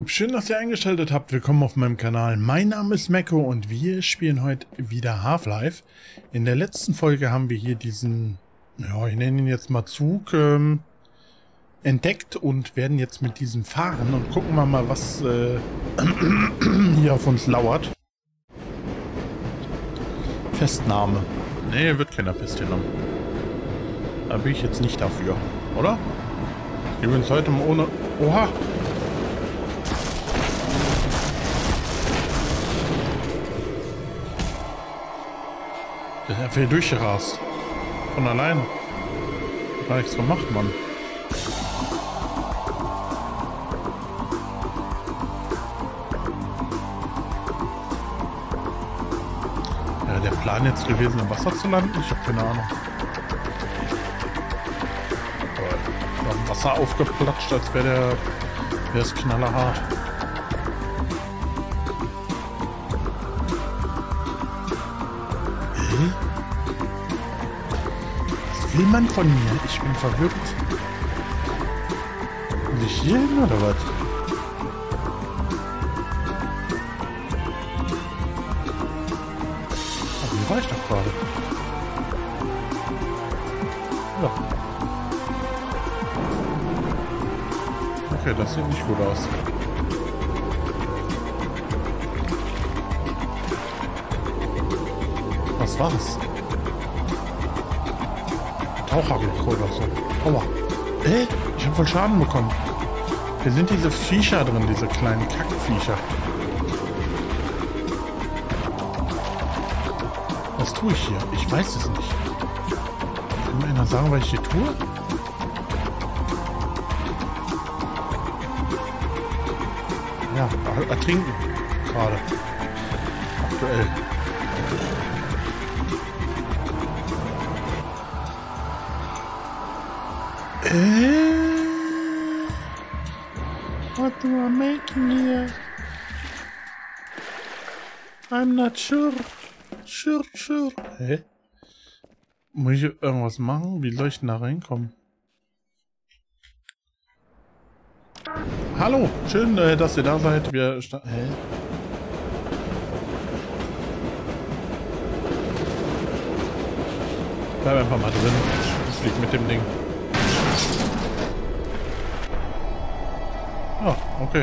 schön, dass ihr eingeschaltet habt. Willkommen auf meinem Kanal. Mein Name ist Mecko und wir spielen heute wieder Half-Life. In der letzten Folge haben wir hier diesen, ja, ich nenne ihn jetzt mal Zug, entdeckt und werden jetzt mit diesem fahren und gucken wir mal, was hier auf uns lauert. Festnahme. Nee, wird keiner festgenommen. Da bin ich jetzt nicht dafür, oder? Übrigens heute mal ohne... Oha! Der ist einfach hier durchgerast. Von allein. Gar nichts gemacht, Mann. Ja, der Plan jetzt gewesen, im Wasser zu landen? Ich habe keine Ahnung. Aber im Wasser aufgeplatscht, als wäre es knallerhart. Was will man von mir? Ich bin verwirrt. Muss ich hier hin oder was? Aber hier war ich doch gerade. Ja. Okay, das sieht nicht gut aus. Was war's? Taucherglocke oder so. Aua. Ich hab voll Schaden bekommen. Hier sind diese Viecher drin, diese kleinen Kackviecher. Was tue ich hier? Ich weiß es nicht. Kann mir einer sagen, was ich hier tue? Ja, ertrinken. Gerade. Aktuell. What do I making here? I'm not sure. Sure. Hä? Muss ich irgendwas machen? Wie soll ich denn da reinkommen? Hallo, schön, dass ihr da seid. Wir Hä? Bleib einfach mal drin. Ich flieg mit dem Ding. Ah, okay.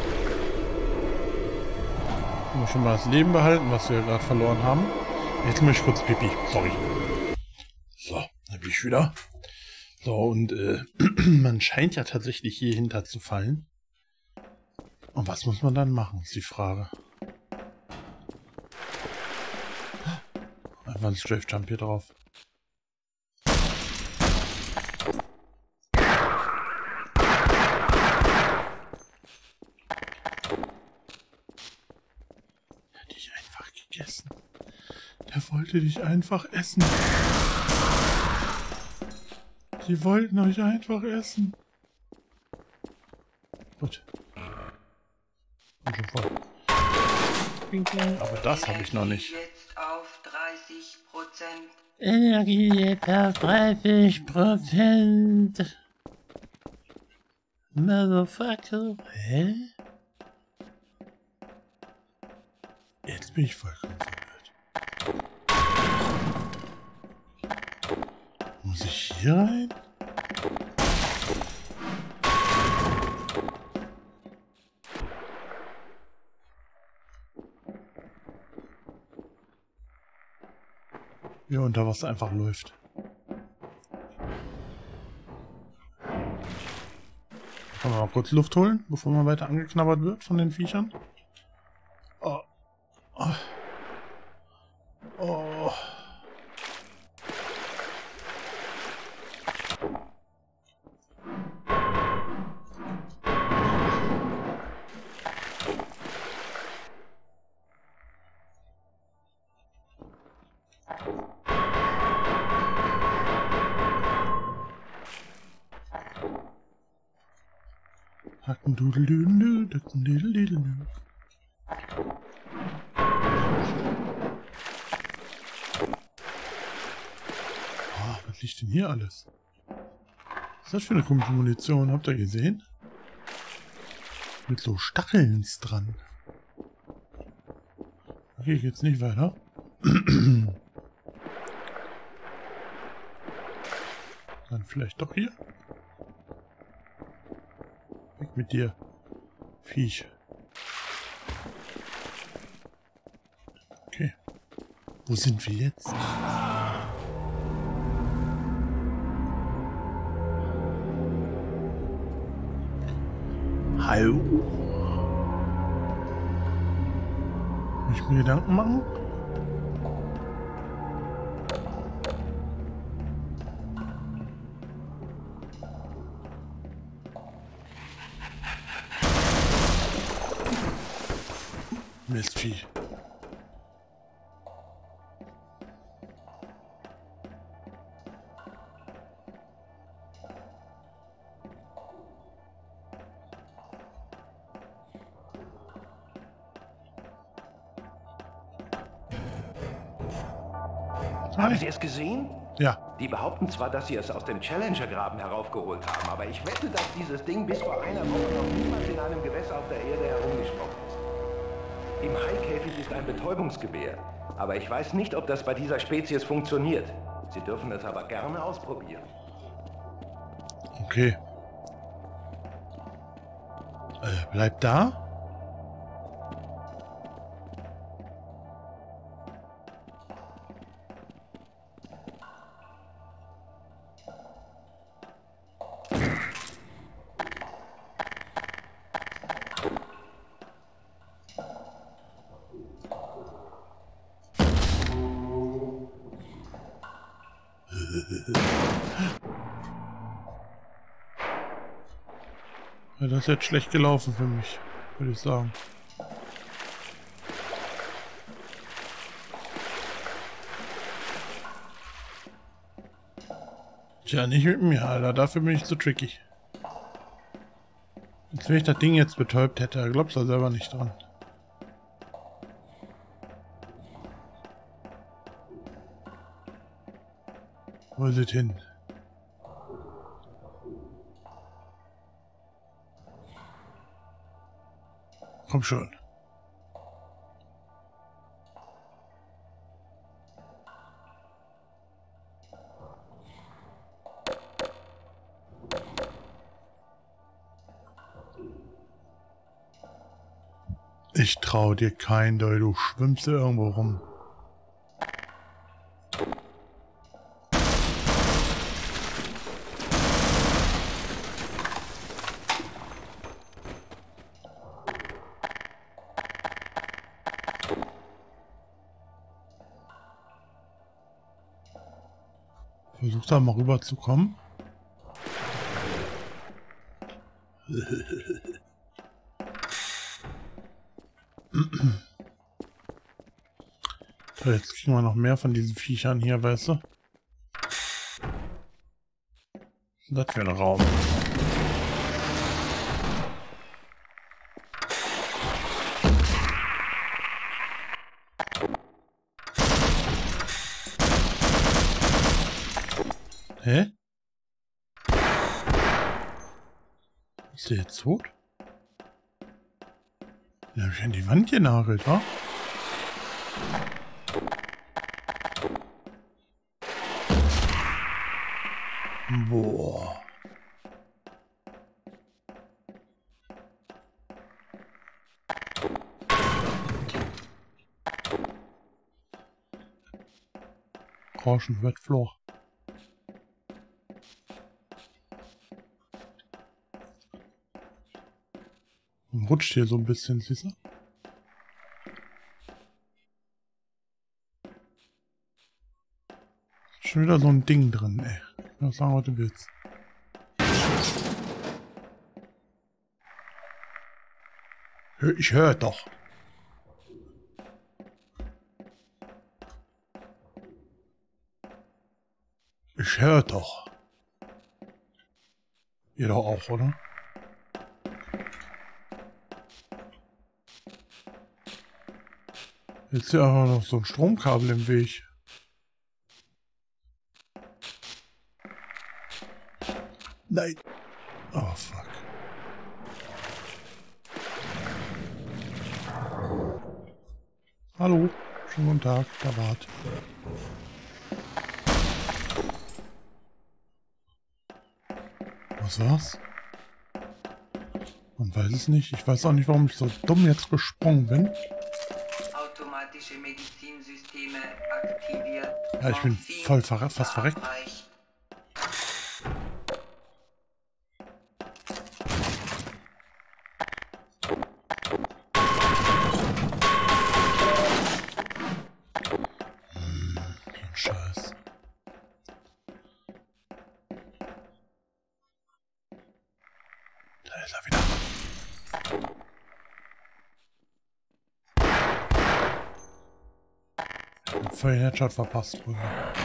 Können wir schon mal das Leben behalten, was wir gerade verloren haben. Jetzt muss ich kurz Pipi. Sorry. So, dann bin ich wieder. So, und man scheint ja tatsächlich hier hinter zu fallen. Und was muss man dann machen, ist die Frage. Einfach ein Strafe Jump hier drauf. Gegessen. Der wollte dich einfach essen. Die wollten euch einfach essen. Gut. Und schon voll. Aber das habe ich noch nicht. Energie jetzt auf 30%. Motherfucker. Hä? Jetzt bin ich vollkommen verwirrt. Muss ich hier rein? Wie unter Wasser einfach läuft. Kann man mal kurz Luft holen, bevor man weiter angeknabbert wird von den Viechern? Oh. Oh. Hackendudelüdelü, Hackendudelüdelü. Was liegt denn hier alles? Was ist das für eine komische Munition? Habt ihr gesehen? Mit so Stacheln dran. Okay, geht's nicht weiter. Dann vielleicht doch hier. Weg mit dir, Viech. Okay. Wo sind wir jetzt? Hallo? Muss ich mir Gedanken machen? Mistvieh. Haben Sie es gesehen? Ja. Die behaupten zwar, dass sie es aus dem Challenger-Graben heraufgeholt haben, aber ich wette, dass dieses Ding bis vor einer Woche noch niemals in einem Gewässer auf der Erde herumgesprungen ist. Im Haikäfig ist ein Betäubungsgewehr, aber ich weiß nicht, ob das bei dieser Spezies funktioniert. Sie dürfen es aber gerne ausprobieren. Okay. Bleib da. Ja, das ist jetzt schlecht gelaufen für mich, würde ich sagen. Tja, nicht mit mir, Alter. Dafür bin ich zu tricky. Als wenn ich das Ding jetzt betäubt hätte, glaubst du selber nicht dran. Wo ist es hin? Komm schon. Ich trau dir keinen, du schwimmst irgendwo rum. Versuch da mal rüber zu kommen. So, jetzt kriegen wir noch mehr von diesen Viechern hier, weißt du? Was ist das für ein Raum? Hä? Ist der jetzt tot? Den hab ich an die Wand genagelt, wa? Boah. Rauschen wird Floch. Und rutscht hier so ein bisschen, siehst du? Schon wieder so ein Ding drin, ey. Ich kann sagen, was du willst. Ich höre doch. Ich höre doch. Ihr doch auch, oder? Jetzt ist ja aber noch so ein Stromkabel im Weg. Nein. Oh, fuck. Hallo, schönen guten Tag, da wart. Was war's? Man weiß es nicht. Ich weiß auch nicht, warum ich so dumm jetzt gesprungen bin. Automatische Medizinsysteme aktiviert. Ja, ich bin voll fast verreckt. Scheiß. Da ist er wieder. Voll den Headshot verpasst wohl.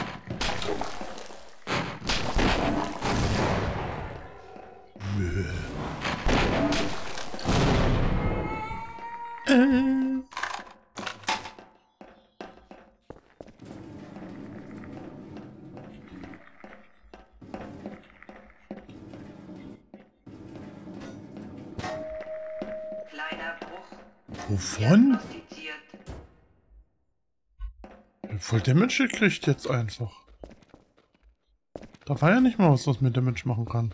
Kleiner Bruch. Wovon? Diagnostiziert. Voll Damage gekriegt jetzt einfach. Da war ja nicht mal was mit Damage machen kann.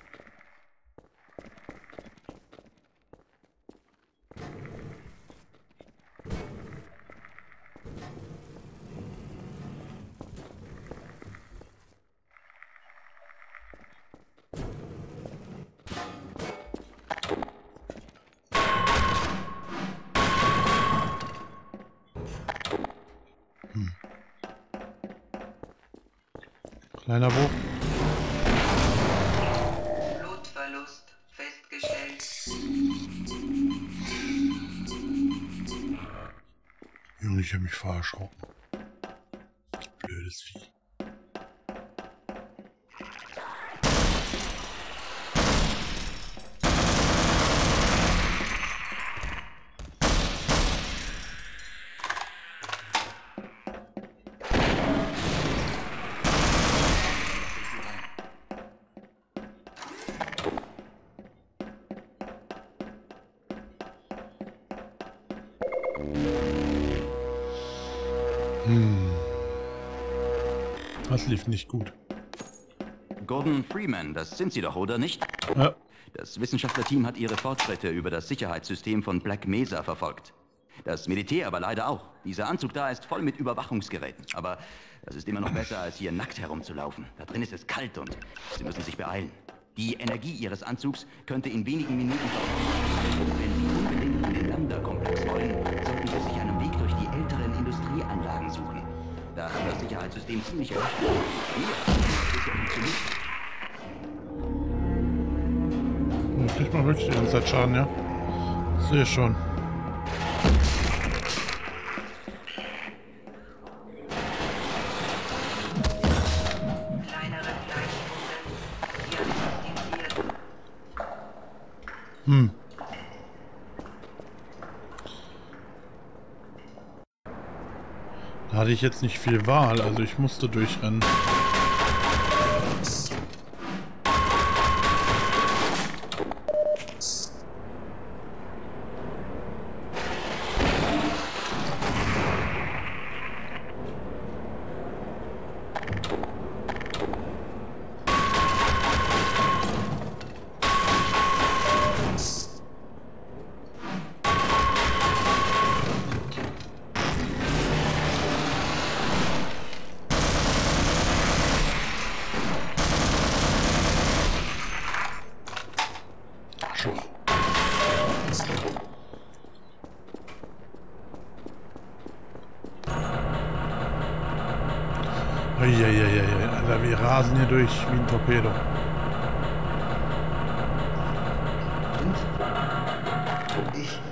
Kleiner Bruch. Blutverlust festgestellt. Junge, ich habe mich voll erschrocken. Blödes Vieh. Das lief nicht gut. Gordon Freeman, das sind Sie doch, oder nicht? Ja. Das Wissenschaftlerteam hat Ihre Fortschritte über das Sicherheitssystem von Black Mesa verfolgt. Das Militär aber leider auch. Dieser Anzug da ist voll mit Überwachungsgeräten. Aber das ist immer noch besser, als hier nackt herumzulaufen. Da drin ist es kalt und Sie müssen sich beeilen. Die Energie Ihres Anzugs könnte in wenigen Minuten verbrauchen. Wenn Sie unbedingt in den Lambda-Komplex wollen, sollten Sie sich einen Weg durch die älteren Industrieanlagen suchen. Da hat das Sicherheitssystem ziemlich erreicht. Ich krieg mal wirklich die ganze Zeit Schaden, ja? Sehe schon. Kleinere Fleischwunden diagnostiziert. Da hatte ich jetzt nicht viel Wahl, also ich musste durchrennen. Eieieiei, Alter, wir rasen hier durch wie ein Torpedo. Ich.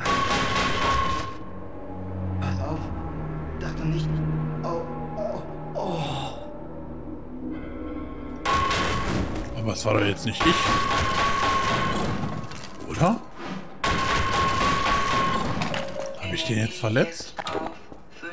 Pass auf. Dachte nicht. Oh, oh, oh. Aber es war doch jetzt nicht ich. Oder? Habe ich den jetzt verletzt? Auf 15%.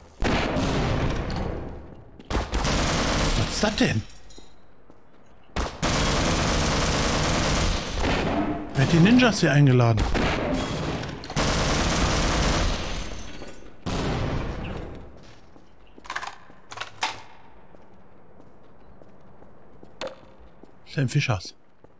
Was ist das denn? Wer hat die Ninjas hier eingeladen? Sam Fischers.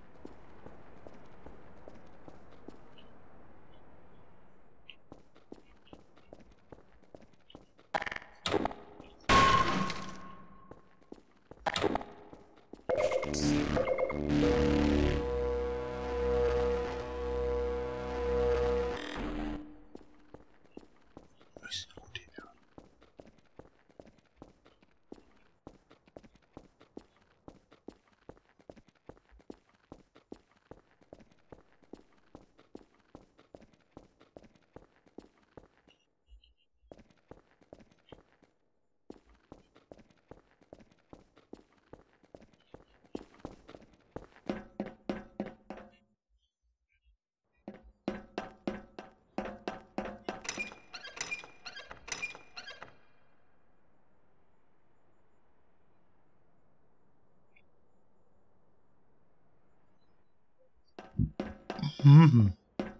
Mhm.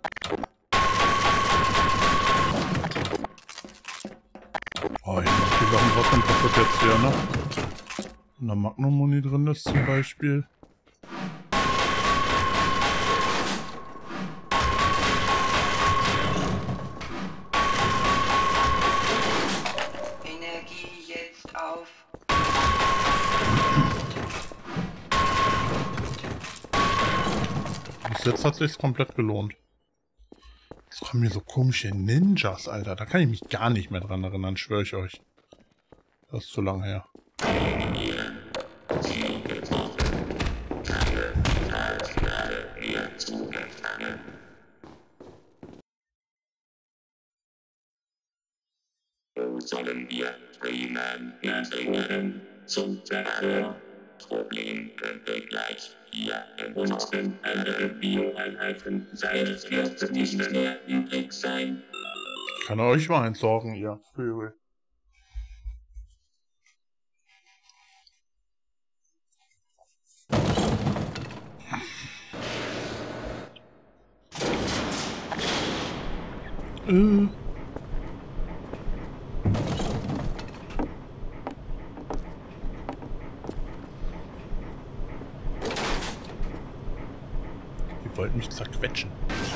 Oh, ich mach die Sachen trotzdem kaputt jetzt hier, ne? Wenn da Magnum-Muni drin ist zum Beispiel. Energie jetzt auf. Bis jetzt hat sich's komplett gelohnt. Jetzt kommen hier so komische Ninjas, Alter. Da kann ich mich gar nicht mehr dran erinnern, schwöre ich euch. Das ist zu lang her. Wo sollen wir Freeman hinbringen? Zum Verhör. Problem könnte gleich hier in unseren anderen Bioeinheiten seines Erstes nicht mehr übrig sein. Ich kann euch mal entsorgen, ihr Vögel. Die wollten mich zerquetschen.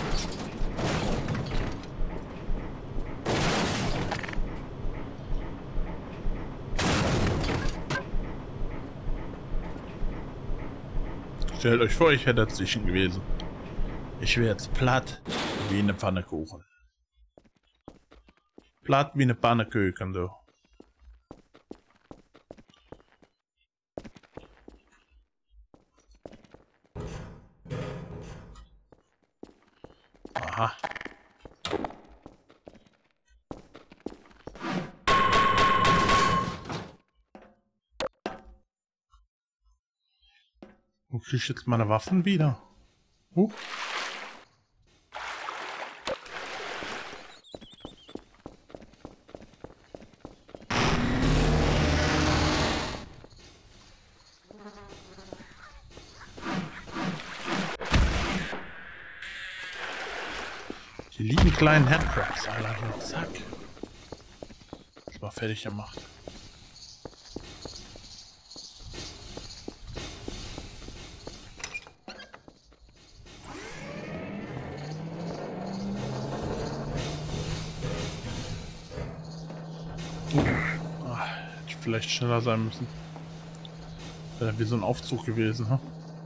Stellt euch vor, ich wäre dazwischen gewesen. Ich wäre jetzt platt wie eine Pfannekuchen. Platt wie eine Pannekuchen, du. Aha. Wo krieg ich jetzt meine Waffen wieder? Die lieben kleinen Headcrabs, Alter. Zack. Das war fertig gemacht. Hätte ich vielleicht schneller sein müssen. Wäre wie so ein Aufzug gewesen, ha?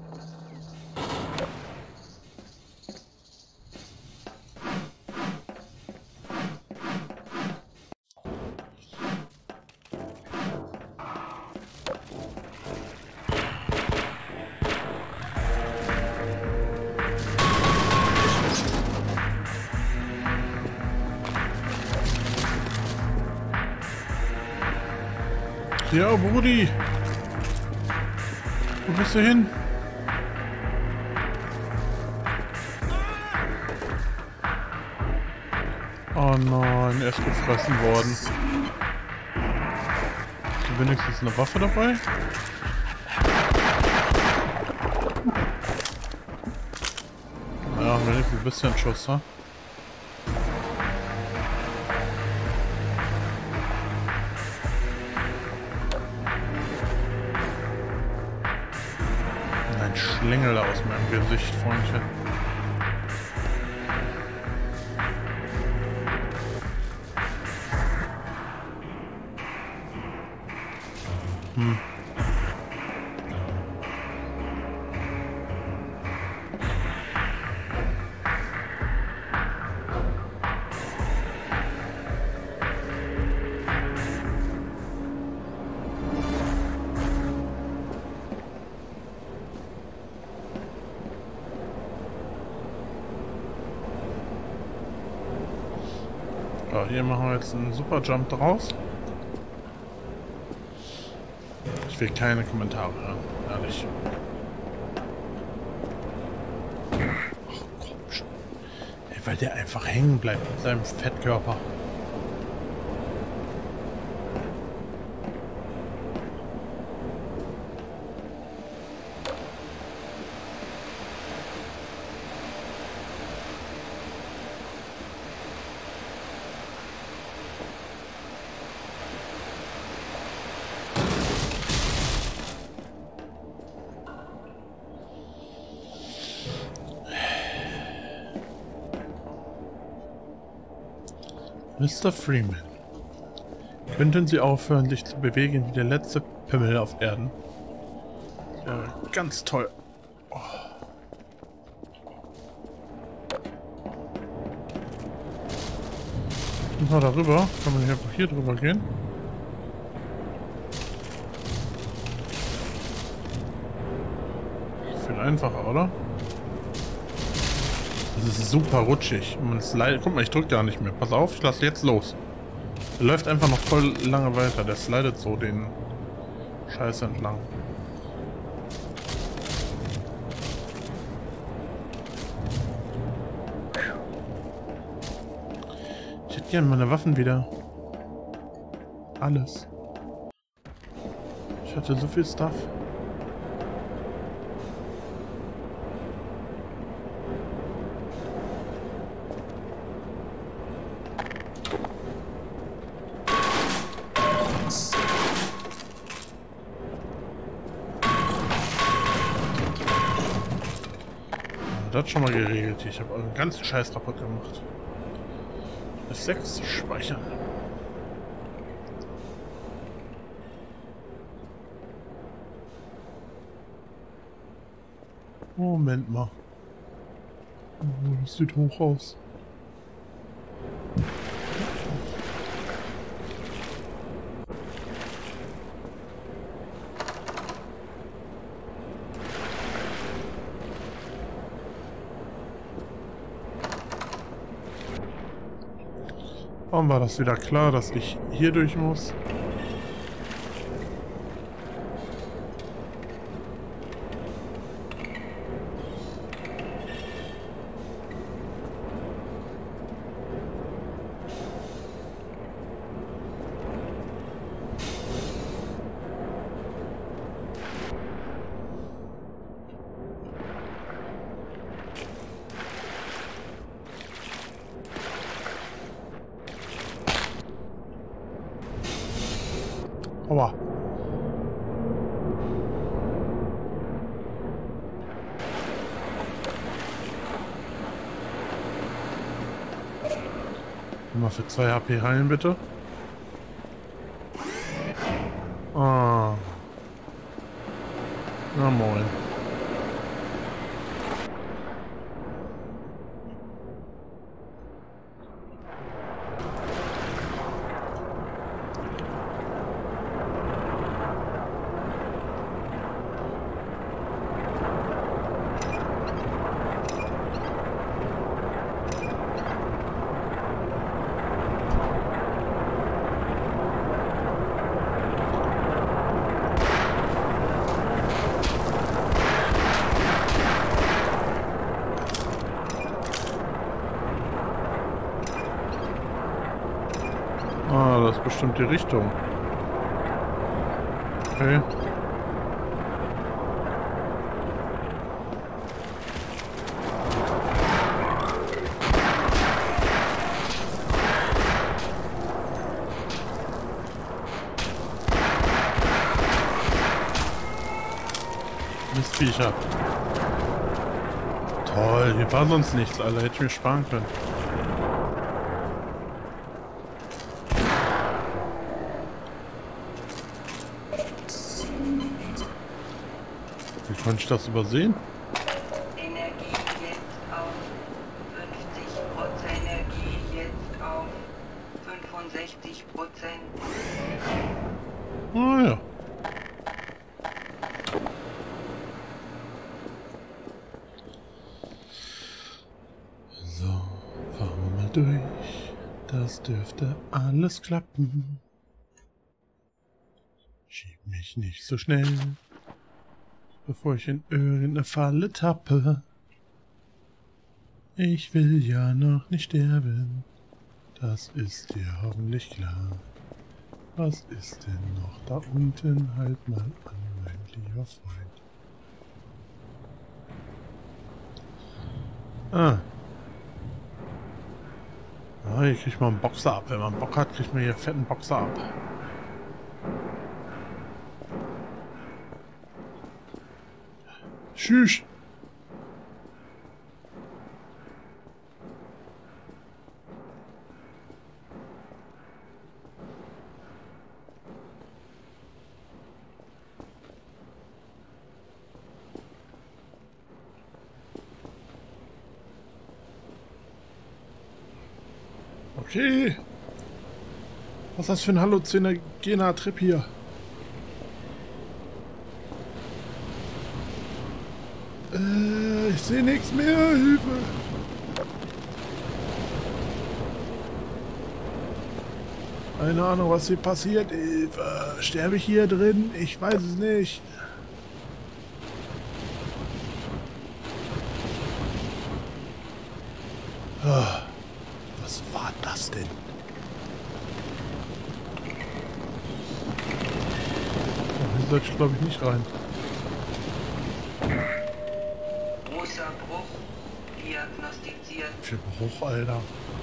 Ja, Brudi. Wo bist du hin? Oh nein, er ist gefressen worden. Ist wenigstens eine Waffe dabei? Ja, waren wenigstens ein bisschen Schuss, ne? Ein Schlingel aus meinem Gesicht, Freundchen. So, hier machen wir jetzt einen super Jump draus. Ich will keine Kommentare hören, ehrlich. Ach komm schon. Hey, weil der einfach hängen bleibt mit seinem Fettkörper. Mr. Freeman, könnten Sie aufhören, sich zu bewegen wie der letzte Pimmel auf Erden? Ja, ganz toll. Oh. Und mal darüber. Kann man einfach hier drüber gehen? Viel einfacher, oder? Das ist super rutschig. Guck mal, ich drücke gar nicht mehr. Pass auf, ich lasse jetzt los. Der läuft einfach noch voll lange weiter. Der slidet so den Scheiß entlang. Ich hätte gerne meine Waffen wieder. Alles. Ich hatte so viel Stuff. Das schon mal geregelt. Ich habe einen ganzen Scheiß kaputt gemacht. F6 speichern. Moment mal. Oh, das sieht hoch aus. Warum war das wieder klar, dass ich hier durch muss? Aua. Mal für 2 HP heilen, bitte. Ah. Na moin. Ah, das ist bestimmt die Richtung. Okay. Mistviecher. Toll, hier war sonst nichts, Alter. Hätte ich mir sparen können. Wie konnte ich das übersehen? Energie jetzt auf 50%. Energie jetzt auf 65%. Ah ja. So, fahren wir mal durch. Das dürfte alles klappen. Schieb mich nicht so schnell, bevor ich in irgendeine Falle tappe. Ich will ja noch nicht sterben. Das ist dir hoffentlich klar. Was ist denn noch da unten? Halt mal an, mein lieber Freund. Ah. Ah, hier kriegt man einen Boxer ab. Wenn man Bock hat, kriegt man hier einen fetten Boxer ab. Tschüss. Okay. Was ist das für ein halluzinogener Trip hier? Ich sehe nichts mehr. Hilfe. Keine Ahnung, was hier passiert. Hilfe. Sterbe ich hier drin? Ich weiß es nicht. Was war das denn? Oh, hier sollte ich glaube ich nicht rein. Großer Bruch diagnostiziert. Für Bruch, Alter.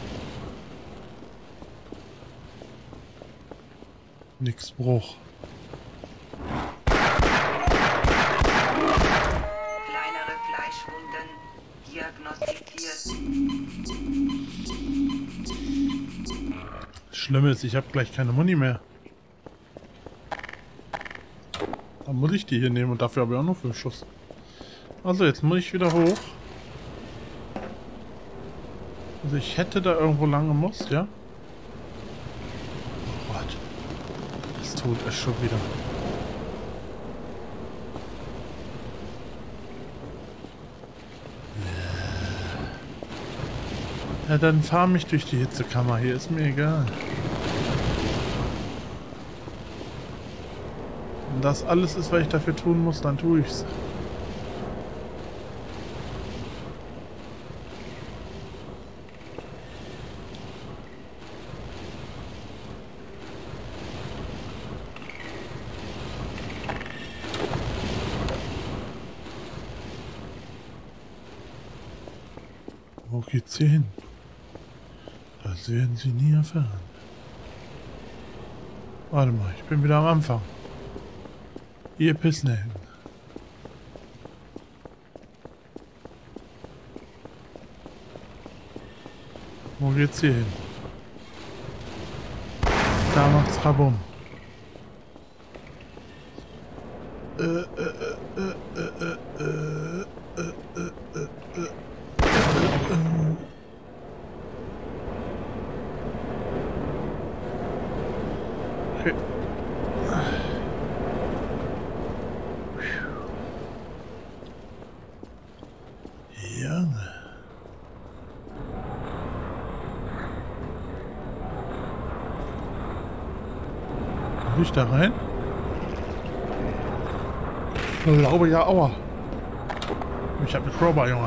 Nix Bruch. Kleinere Fleischwunden diagnostiziert. Schlimm ist, ich habe gleich keine Muni mehr. Dann muss ich die hier nehmen und dafür habe ich auch noch 5 Schuss. Also jetzt muss ich wieder hoch. Also ich hätte da irgendwo lang gemusst, ja? Oh Gott. Das tut es schon wieder. Ja, dann fahr mich durch die Hitzekammer. Hier ist mir egal. Wenn das alles ist, was ich dafür tun muss, dann tue ich's. Wo geht's hier hin? Das werden Sie nie erfahren. Warte mal, ich bin wieder am Anfang. Ihr Pissnelken. Wo geht's hier hin? Da macht's Rabum. Okay. Junge. Will ich da rein? Ich glaube ja, aua. Ich habe eine Crowbar, Junge.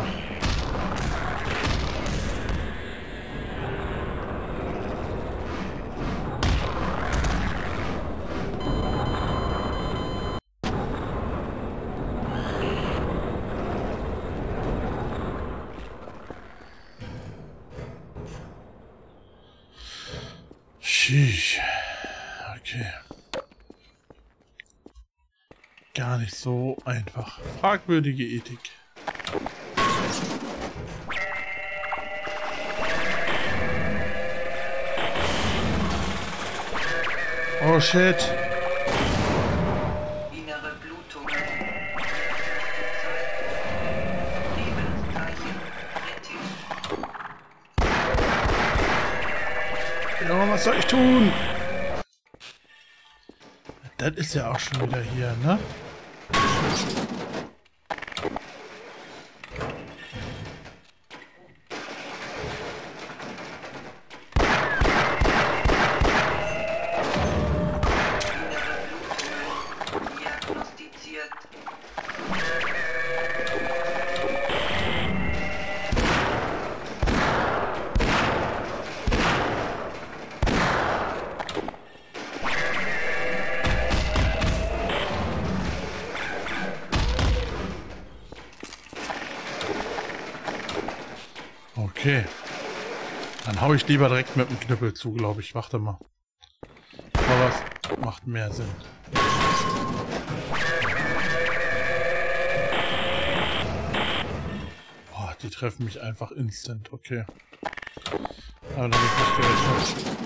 Sheesh. Okay. gar nicht so einfach. Fragwürdige Ethik. Oh shit. Innere Blutungen. Lebenszeichen kritisch. Ja, was soll ich tun? Das ist ja auch schon wieder hier, ne? Diagnostiziert. Okay. Dann hau ich lieber direkt mit dem Knüppel zu, glaube ich. Warte mal. Aber es macht mehr Sinn. Boah, die treffen mich einfach instant. Okay. Aber damit nicht gerechnet.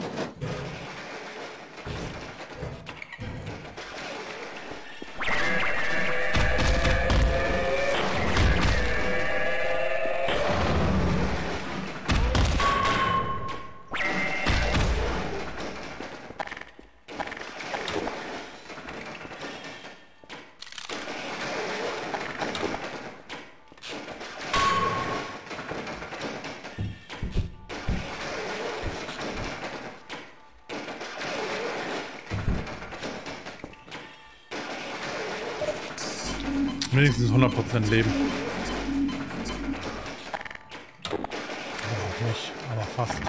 Wenigstens 100% Leben. Auch nicht, aber fast.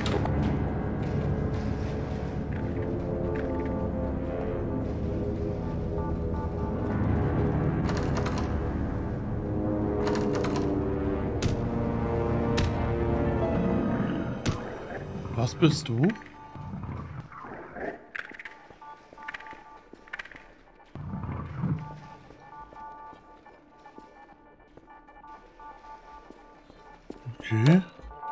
Was bist du? Okay.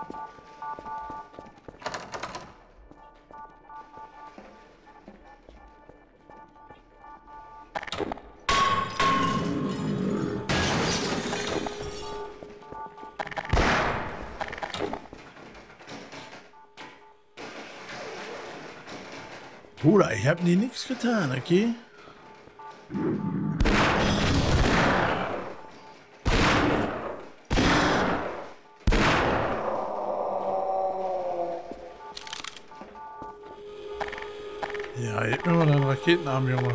Bruder, ich hab dir nichts getan, okay? Ja, gib mir mal deinen Raketenarm, Junge.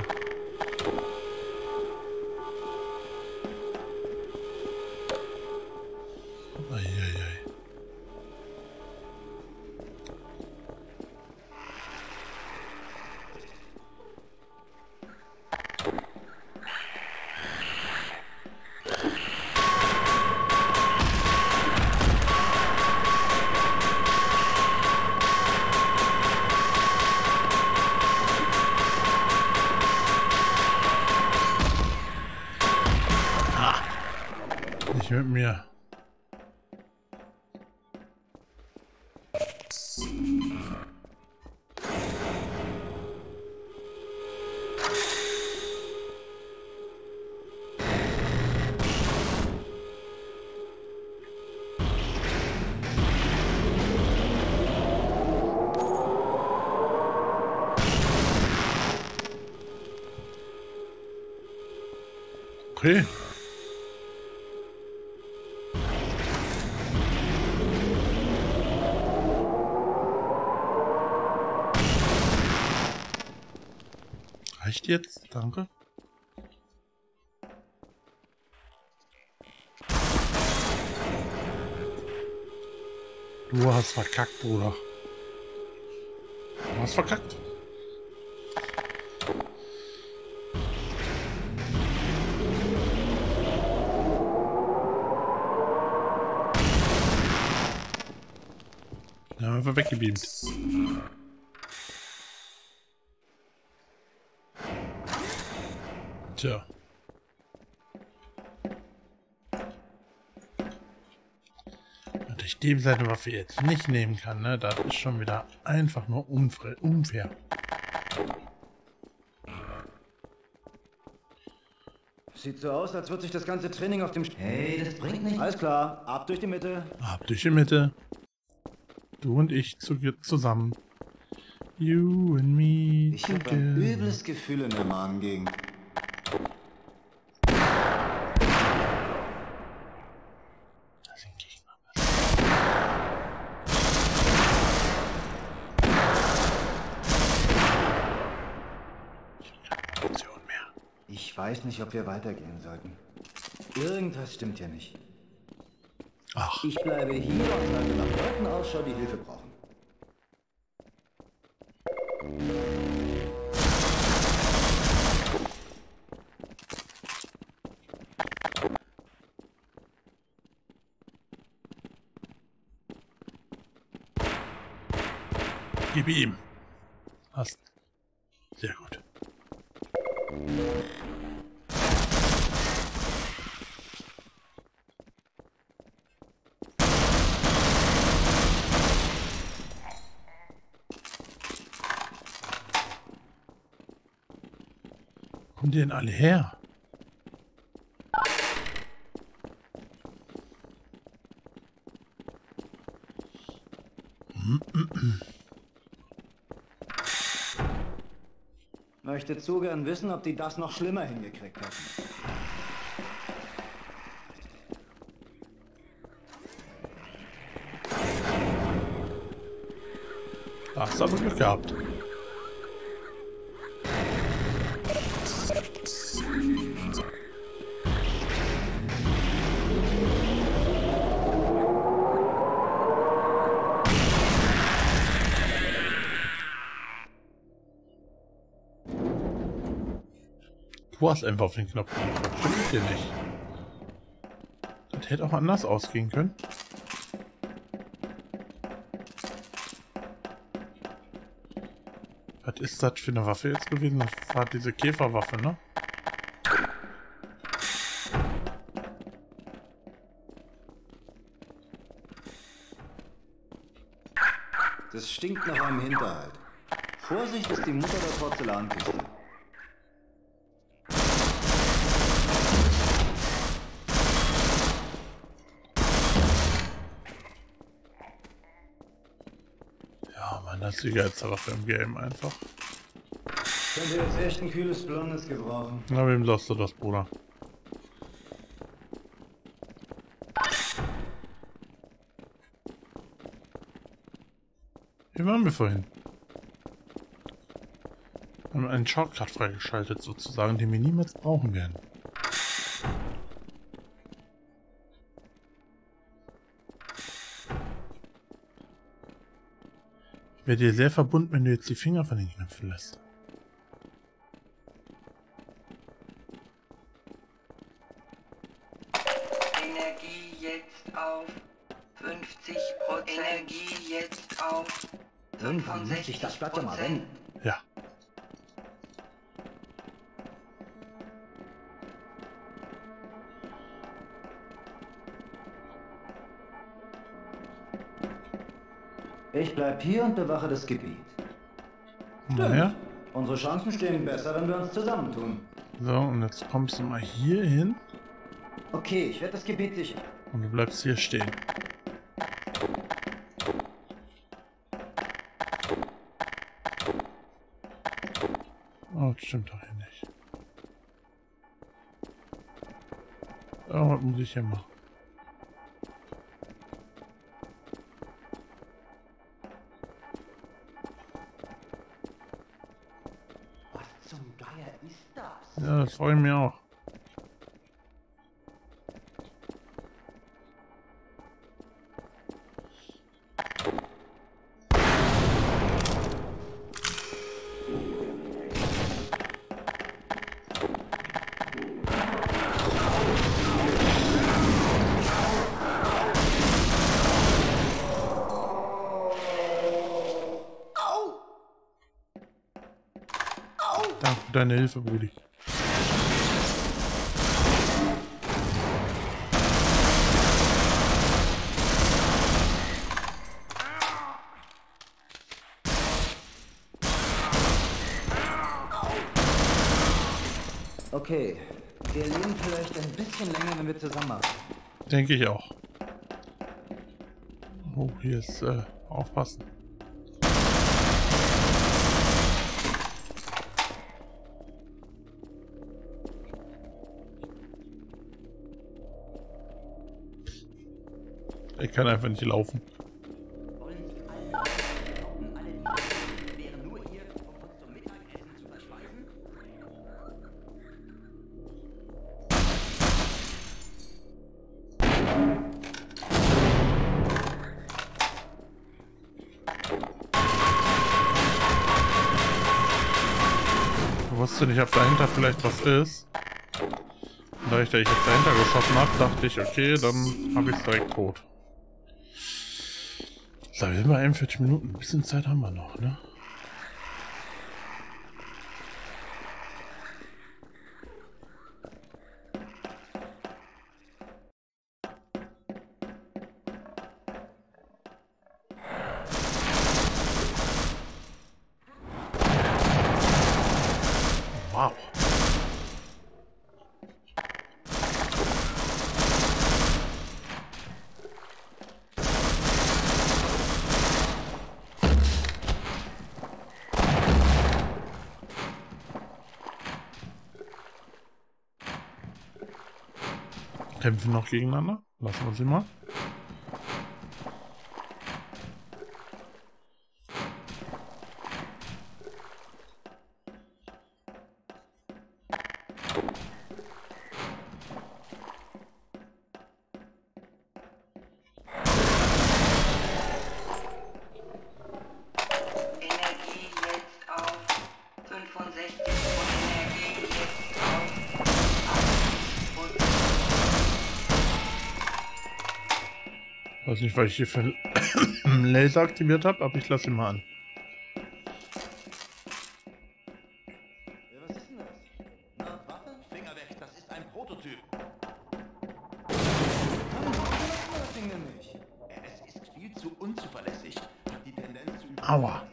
Eieiei. Nicht mit mir. Okay. Reicht jetzt? Danke. Du hast verkackt, Bruder. Du hast verkackt. Ja, einfach weggebeamt. Tja. dem seine Waffe jetzt nicht nehmen kann, ne? Das ist schon wieder einfach nur unfair. Sieht so aus, als würde sich das ganze Training auf dem... Hey, das bringt nichts. Alles klar, ab durch die Mitte. Ab durch die Mitte. Du und ich zusammen. You and me Ich habe ein together. übles Gefühl in der Magengegend. Da sind Gegner. Ich habe keine Munition mehr. Ich weiß nicht, ob wir weitergehen sollten. Irgendwas stimmt ja nicht. Ach, Ich bleibe hier und halte nach Leuten Ausschau, die Hilfe brauchen. gib ihm. Hast. Sehr gut. Kommen die denn alle her? Möchte zu gern wissen, ob die das noch schlimmer hingekriegt hätten. Da hast du aber Glück gehabt. Du hast einfach auf den Knopf gedrückt. Stimmt dir nicht. Das hätte auch anders ausgehen können. Was ist das für eine Waffe jetzt gewesen? Das war diese Käferwaffe, ne? Das stinkt nach einem Hinterhalt. Vorsicht, ist die Mutter der Porzellankiste. Ja, Mann, das ist die geilste Waffe im Game einfach. Könnte jetzt echt ein kühles Blondes gebrauchen. Na, wem sagst du das, Bruder? Hier waren wir vorhin. Wir haben einen Shortcut freigeschaltet, sozusagen, den wir niemals brauchen werden. Ich wäre dir sehr verbunden, wenn du jetzt die Finger von den Knöpfen lässt. Energie jetzt auf 50%. Energie jetzt auf Irgendwann muss sich das Blatt ja mal 65%. wenden. Ja. Ich bleib hier und bewache das Gebiet. Naja. Unsere Chancen stehen besser, wenn wir uns zusammentun. So, und jetzt kommst du mal hier hin Okay, ich werde das Gebiet sichern. und du bleibst hier stehen. Oh, das stimmt doch hier nicht. Oh, was muss ich hier machen? Was zum Geier ist das? Ja, das freue ich mich auch. Danke für deine Hilfe, Brudi. Okay, wir leben vielleicht ein bisschen länger, wenn wir zusammen machen. Denke ich auch. Oh, hier ist, aufpassen. Ich kann einfach nicht laufen. Ich wusste nicht, ob dahinter vielleicht was ist. Und da ich jetzt dahinter geschossen habe, dachte ich, okay, dann habe ich es direkt tot. So, wir sind bei 41 Minuten. Ein bisschen Zeit haben wir noch, ne? Wow. Kämpfen noch gegeneinander? Lassen wir sie mal. Energie jetzt auf 65 und Energie jetzt auf 80%. Weiß nicht, was ich hier für einen Laser aktiviert habe, aber ich lasse ihn mal an. Was ist denn das? Na, warte. Finger weg, das ist ein Prototyp. Das Ding nämlich. Es ist viel zu unzuverlässig. Hat die Tendenz zu über... Aua.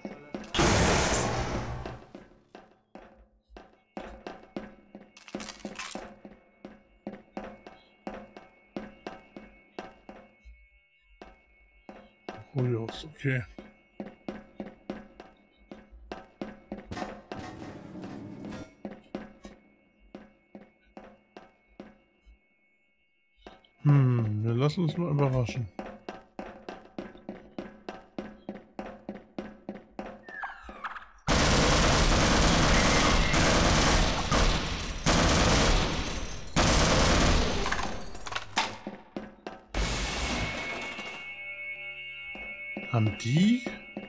Kurios, okay. Wir lassen uns mal überraschen. Haben die?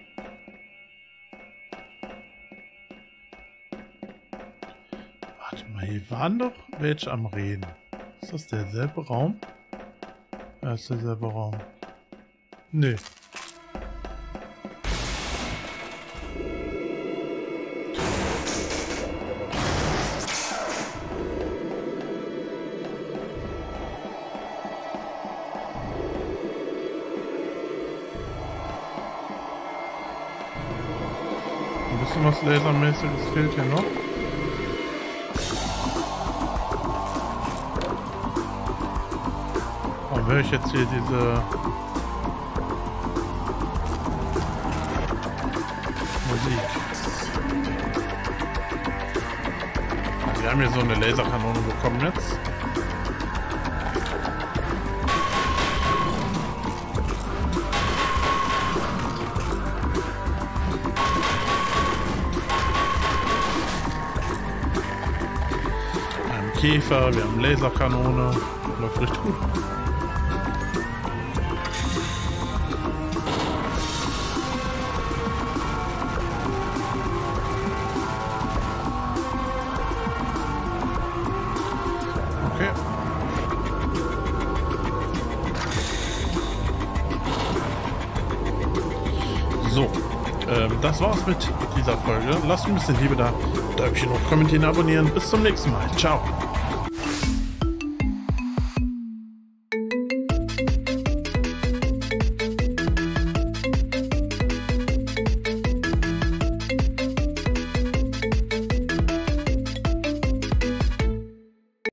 Warte mal, hier waren doch welche am Reden. Ist das derselbe Raum? Ja, ist derselbe Raum. Nö. Ein bisschen was Lasermäßiges fehlt hier noch. Aber höre ich jetzt hier diese Musik. Wir haben hier so eine Laserkanone bekommen jetzt. Käfer, wir haben Laserkanone, läuft richtig gut. Okay. So, das war's mit dieser Folge. Lasst ein bisschen Liebe da, Däumchen hoch, kommentieren, abonnieren. Bis zum nächsten Mal. Ciao.